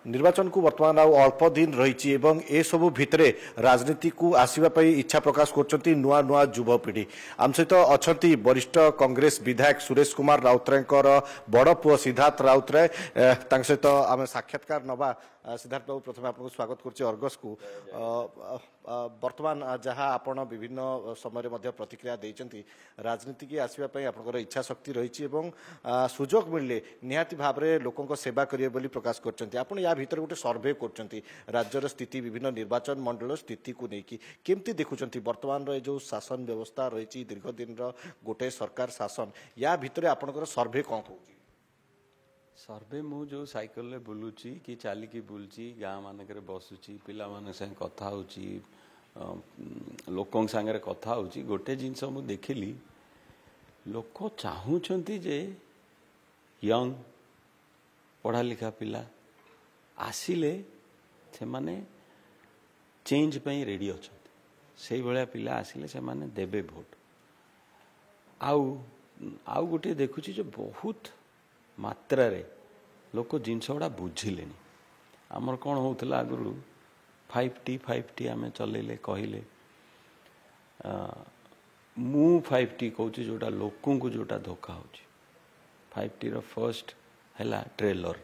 निर्वाचन को वर्तमान अल्प दिन रही ए सबु भितरे राजनीति को आसवा इच्छा प्रकाश कर नुआ नुआ युवपीढ़ी आम सहित अच्छा वरिष्ठ कांग्रेस विधायक सुरेश कुमार राउतराय बड़ पुओ सिद्धार्थ राउतराय सहित आम साक्षात्कार नवा सिद्धार्थ बाबू प्रथम आपको स्वागत कर अर्गस को वर्तमान जहाँ आपण विभिन्न समय प्रतिक्रिया देती राजनीति की आसवाई आप इच्छा शक्ति रही सुजोग मिलले निहाती भाव में लोकों सेवा करेंगे बोली प्रकाश कर या भीतर गोटे सर्वे कर राज्यर स्थिति विभिन्न निर्वाचन मंडल स्थिति को लेकिन केमती देखुं वर्तमान जो शासन व्यवस्था रही दीर्घ दिन गोटे सरकार शासन या भितर आपंकर सर्वे कौन कह सर्वे मु जो साइकल रे बुलुची कि चालिकी बुलची गाँ मानक बसुची पिला मान संग कथा होची लोकों संगे कथा होची गोटे जिनस मु देखिली लोक चाहूचंती जे यंग पढ़ा लिखा पिला आसिले से माने चेंज पई रेडी अछंती से भलिया पिला आसिले से माने देबे भोट आउ गोटे देखुची जो बहुत मात्रा रे लोक जिनस गुड़ा बुझिले आमर कौन होता आगु 5T आम चलैले कहले मु 5T कहूँ जोटा लोकों को जोटा धोखा हो 5T रो फर्स्ट हैला ट्रेलर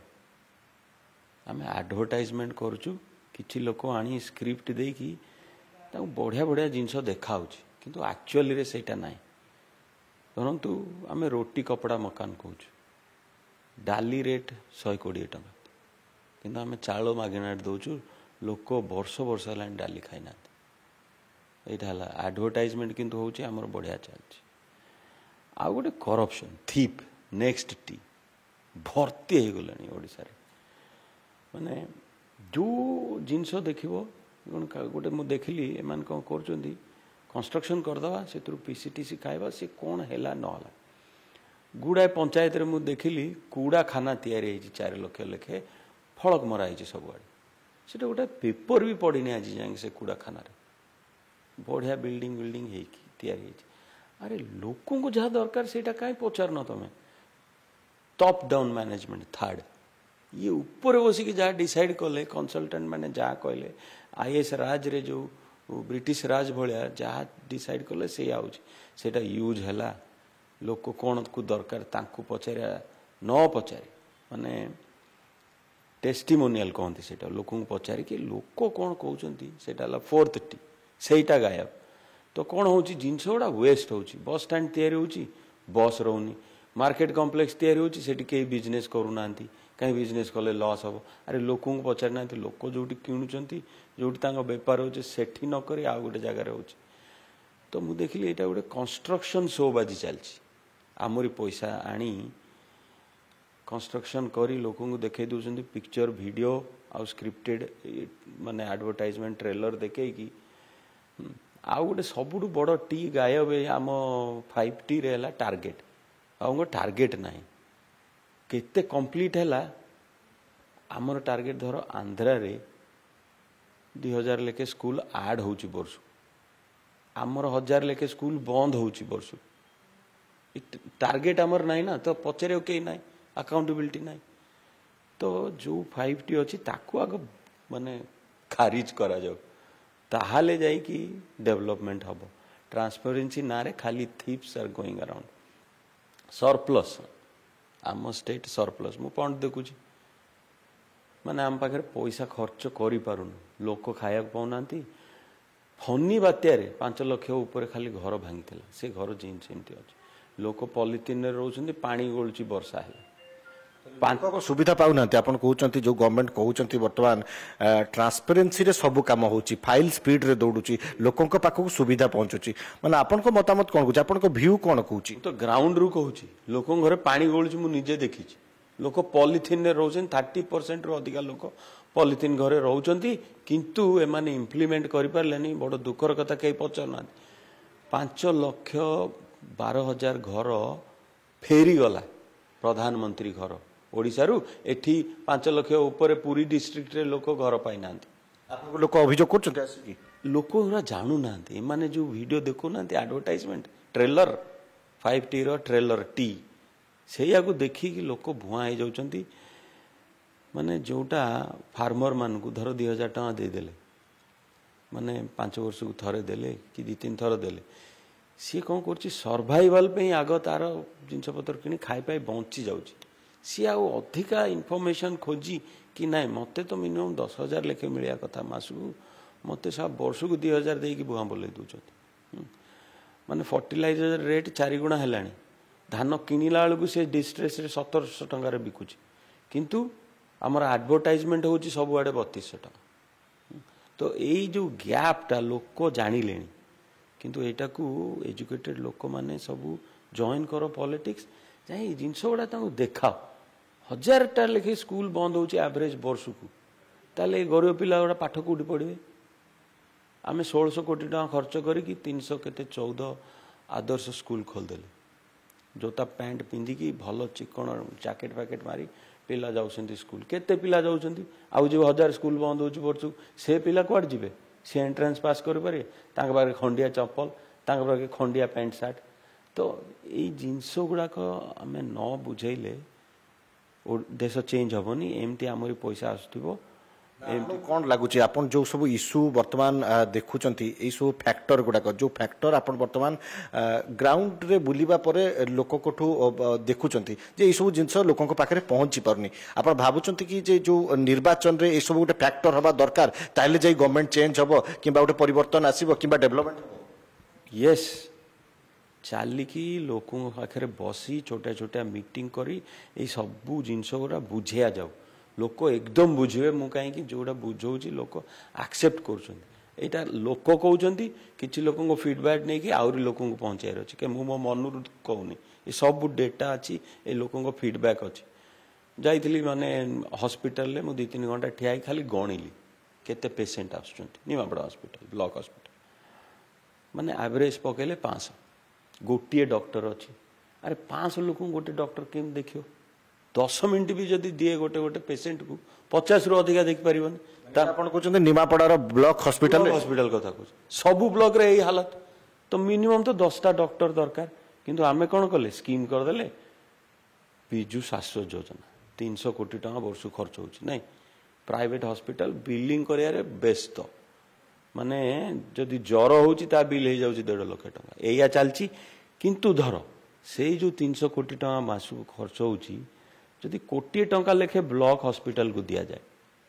आम एडवर्टाइजमेंट करुचु किछि लोक आनी स्क्रिप्ट देकी बढ़िया बढ़िया जिनस देखा किंतु एक्चुअली रे सेटा नाही धरतु आम रोटी कपड़ा मकान कहूँ डाली रेट 120 टका किंतु आम चाउल मागेना दौचु लोक वर्ष वर्ष है डाली खाईना यहाँ एडवर्टाइजमेंट किंतु होची आमर बढ़िया चलती आ गोटे करप्शन थीप नेक्स्ट टी भर्ती हो गलानी ओडिसा रे माने जो जिनस देखिबो गोटे मु देखिली एमान कौन कर कंस्ट्रक्शन करदवा से पीसीटीसी खाइबा से कौन हैला न होला गुड़ाए पंचायत रे मु देखिली कूड़ा खाना तैयारी 4 लाख लेखे फलक मराई सब आड़े से गोटे पेपर भी पड़नी आज जाए से कूड़ा खाना बढ़िया बिल्डिंग तैयारी अरे लोकों को जहाँ दरकार से कहीं पचार न तुम टॉप डाउन मैनेजमेंट थर्ड ये ऊपर बसिक जहाँ डिसाइड कले कंसल्टेंट मैंने जहाँ कहले आईएएस राज रे जो ब्रिटिश राज भाया जहाँ डिसाइड कले से आउटा यूज है लोक कौन को दरकार तांकु पचारे न पचारे माने टेस्टिमोनियल कहते से लोक पचारे कि लोक कौन कहते सेटा 4th टी सेटा गायब तो कौन हो जिनस गुड़ा वेस्ट हो बस स्टैंड तैयारी होची बस रोनी मार्केट कॉम्प्लेक्स तैयारी होची सेठी के बिजनेस करूना कहीं बिजनेस कले लॉस हम अरे लोक पचार ना लोक जो किणुंट जो बेपार हो नक आ गोटे जगार हो तो मुझे देखिली यहाँ गोटे कंस्ट्रक्शन शो बाजी चलती आमरी पैसा आनी कंस्ट्रक्शन करी लोकों को देखे दूसरी पिक्चर वीडियो आउ स्क्रिप्टेड माने एडवर्टाइजमेंट ट्रेलर देखे कि आउ गोटे सबुठ बड़ टी गायब आम 5T रे हला टार्गेट आउ टार्गेट ना केते कंप्लीट है आमर टार्गेट धर आंध्रा रे 2000 लेखे स्कूल आड हो वर्ष आमर 1000 लेखे स्कूल बंद हो वर्ष टार्गेट आमर नहीं ना तो पचारे कई ना अकाउंटेबिलिटी ना तो जो 5T अच्छी ताकू आग माने खारिज करा जाओ ताहाले जाई कि डेवलपमेंट हम ट्रांसपेरेंसी ना रे खाली thieves are going around surplus आम स्टेट सरप्लस मु पॉइंट देखुची माने आम पाखे पैसा खर्च करि पारुनु लोक खाया पाऊना फनी बात्यारे 5 लाख ऊपर खाली घर भांगी से घर जीन सेमती अच्छे लोक पॉलिथिन रोचंती पानी गलुची वर्षा है सुविधा पाऊना आपन कहउचंती जो गवर्नमेंट कहउचंती वर्तमान ट्रांसपेरेंसी रे सब काम होची फाइल स्पीड रे दौड़ुची लोकों को पाखक सुविधा पहुंचुची माने आपन को मतामत कोन कहउची आपन को व्यू कोन कहउची तो ग्राउंड रु कहउची लोकों घरे पानी गलुची मु निजे देखिची लोक पॉलिथिन रे रोचन 30% रु अधिक लोक पॉलिथिन घरे रोचंती किंतु एमाने इंप्लीमेंट करि पारलेनी बड़ दुखर कथा कई पचरना 5,12,000 घर फेरी गला प्रधानमंत्री घर ओडिशा रु एठी 5 लाख ऊपर पूरी डिस्ट्रिक्ट रे लोक घर पाई ना लोक अभियोग कर लोक जानू ना माने जो वीडियो देखो ना एडवर्टाइजमेंट ट्रेलर 5T रो ट्रेलर टी से देखिकी लोक भुआ हो जाउचंती माने जोटा फार्मर मान को धर 2000 टका देदेले माने 5 वर्ष को थरे देले कि 2-3 थर देले सी कौन कर सर्वाइवल पे आग तार जिनस पत्र कि खाई पाई बंची जाऊँगी सी अधिका इनफर्मेशन खोजी कि ना मत तो मिनिमम 10,000 लेखे मिलिया कथा मासू मत सब वर्ष को 2,000 दे कि बुआ बोल दौरान माने फर्टिलाइजर रेट 4 गुणा है धान किणला बेलू से डिस्ट्रेस 1700 टकर बिकुची किंतु आमर एडवर्टाइजमेंट होची सब आड़े 3200 टका तो यही जो गैपटा लोक जानिले किंतु एटा को एजुकेटेड लोक माने सब जॉइन करो पॉलिटिक्स जाए जिनस गुड़ा देखाओ 1000टा लेखे स्कूल बंद हो एवरेज वर्ष को ताले गरीब पिला गुड़ा पाठ कौटी पढ़े आम 1600 कोटी टका खर्च करी 300 केते 14 आदर्श स्कूल खोलदेले जोता पैंट पिंधिकी भल चिकण जैकेट पैकेट मारी पिला जाऊँ स्कूल केते पिला जाऊँ आउ जो 1000 स्कूल बंद हो वर्ष से पिला कुआड़ जी सी एंट्रेंस पास करें खंडिया चप्पल पाखे खंडिया पैंट सार्ट तो ये जिनस गुड़ाक आम न बुझेले देश चेंज हेनी एमती आमरी पैसा आसुव कौन लगुच आपन जो सब इश्यू वर्तमान देखुंत सब फैक्टर गुड़ाक जो फैक्टर आप वर्तमान ग्राउंड रे बुलिबा परे लोक देखुंत जे सब जिनस लोकों पाखे पहुंची पारनी आप भावुंट कि जे जो निर्वाचन रे सब गोटे फैक्टर हवा दरकार ताले जाई गवर्नमेंट चेंज हम कि गोटे परिवर्तन आसीबो कि डेवलपमेंट यस चलिकी लोकों पाखे बसी छोटा छोटा मीटिंग करी ये सबू जिनस गुड़ा बुझिया जाऊ लोक एकदम बुझे मु कहीं जोड़ा बुझाऊँ लोक एक्सेप्ट कर लोक कहते कि लोक फीडबैक नहीं कि आहरी लोक पहुँचार अच्छे कि मो मन कहूनी ये सब डेटा अच्छी ये लोक फीडबैक अच्छी जाइली माने हॉस्पिटल में 2-3 घंटा ठिया खाली गणिली केते पेसेंट आसुपड़ा हॉस्पिटल ब्लॉक हॉस्पिटल माने एवरेज पकड़े 500 गोटे डॉक्टर अच्छी अरे 500 लोक गोटे डॉक्टर केम देखियो 10 मिनट भी जदि दिए गोटे गोटे पेसेंट को 50 रु अधिका देख पार कहते निमापड़ार ब्लॉक हॉस्पिटल हॉस्पिटल कथा कह सबू ब्लॉक रे यही हालत तो मिनिमम तो 10टा डॉक्टर दरकार किंतु आमे कौन कले स्कीम करदेले विजु स्वास्थ्य योजना 300 कोटी टका वर्ष खर्च होची नहीं प्राइवेट हॉस्पिटल बिलिंग करियारे व्यस्त माने जदि ज्वर होची ता बिल हो जाउची 1.5 लाख टका एया चलची किंतु धर से जो 300 कोटी टका मासु खर्च होची जदि कोटी टंका लेखे ब्लॉक हॉस्पिटल को दिया जाए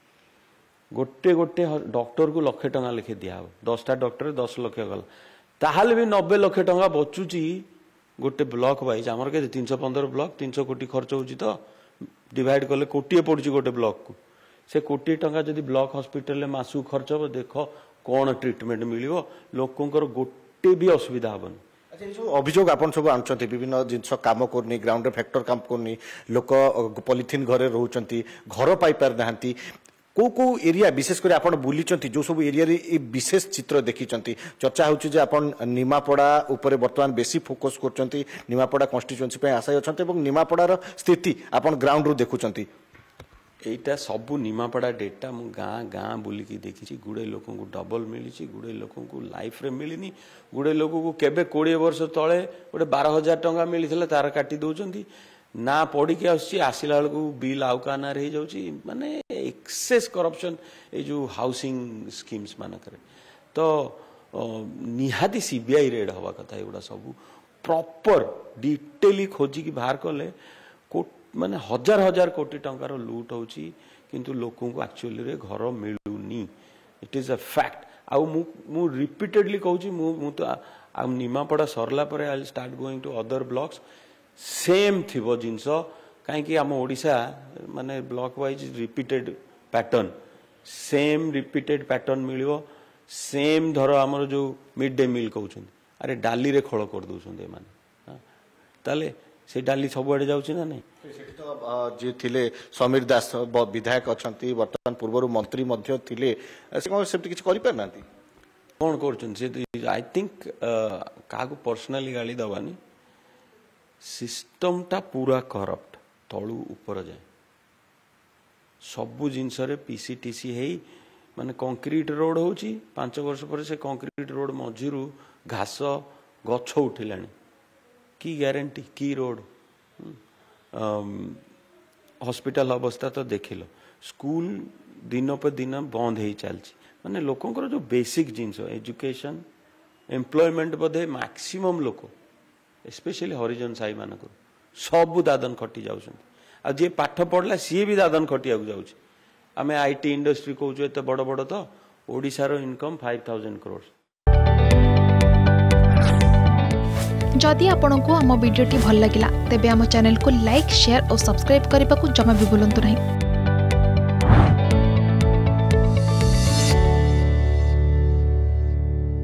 गोटे गोटे डॉक्टर को 1 लाख टका लेखे दिया 10टा डॉक्टर 10 लाख गला ताहले भी 90 लाख टका बचुची गोटे ब्लॉक वाइज आमर के 315 ब्लॉक 300 कोटी खर्च होची तो डिवाइड कले कोटी पड़ुची गोटे ब्लॉक को से कोटी टंका जदि ब्लॉक हॉस्पिटल में मासु खर्च हो देख कौन ट्रीटमेंट मिलिवो लोकंकर गोटे भी असुविधा हेबनी अभियोग आपन सब आनुचंती विभिन्न जिनस काम करनी ग्राउंड फैक्टर काम करनी लोक पॉलिथिन घरे रोचंती घर पाई पार नाहंती को एरिया विशेषकर आपन बुलीचंती जो सब एरिया रे ए विशेष चित्र देखिचंती चर्चा होची जे आपन निमापड़ा ऊपर वर्तमान बेसी फोकस करचंती निमापड़ा कॉन्स्टिट्यूएंसी पे आशा अछंती एवं निमापड़ार स्थिति आपन ग्राउंड रो देखुचंती एटा सबू निमापड़ा डेटा मु गाँ गाँ बुलिकी देखी गुड़े लोक डबल मिली गुड़े लोक लाइफ रे मिलनी गुड़े लोक केबे 20 वर्ष तले गोटे 12,000 टंका मिलता तार काटी दौरान ना पढ़ी आसला बेलू बिल आउ का ना रही जाऊँगी माने एक्सेस करप्शन ये जो हाउसिंग स्कीम्स मानक तो निहाती सीबीआई रेड हवा कथा एगुड़ा सब प्रॉपर डिटेली खोजिकी बाहर कले माने 1000 कोटी टंकार लुट होची किंतु लोकों को एक्चुअली रे घर मिलुनी इट इज अ फैक्ट आउ मु रिपीटेडली कहूची मु तो आ निमापड़ा सरला परे I start going to other blocks same थिबो जिंस काहे कि हम ओडिसा माने block wise repeated pattern same repeated pattern मिलिवो सेम धर हमर जो मिड डे मील कहउछन अरे डाली रे खळ कर दउछन ए माने ताले से डाली सबुआड़े जाऊँ ना नहीं जी थिले समीर दास विधायक अच्छा वर्तमान पूर्व मंत्री से कौन कर आई थिंक क्या पर्सनाली गाली दबानी सिस्टम टा पूरा करप्ट तलू ऊपर जाए सबू जिनस पीसीटीसी है माने कंक्रीट रोड हो 5 वर्ष पर से कंक्रीट रोड मझिरू घास गछ उठिलानी की ग्यारंटी की रोड हॉस्पिटल अवस्था तो देखिल स्कूल दिन पे दिन बंद हो चलती माने लोकंकर जो बेसिक जिनस एजुकेशन एम्प्लॉयमेंट बोधे मैक्सिमम लोक स्पेशली हरिजन साई मानक सब दादन खटी जाऊँ जी पाठ पढ़ला सी भी दादन खटिया जाऊँ आम आईटी इंडस्ट्री कौच एत बड़ बड़ तो ओडिशार इनकम 5,000 करोड़। जदि आपंक आम भिडी भल लगा तेब आम चैनल को लाइक शेयर और सब्सक्राइब करने को जमा भी भूलु नहीं।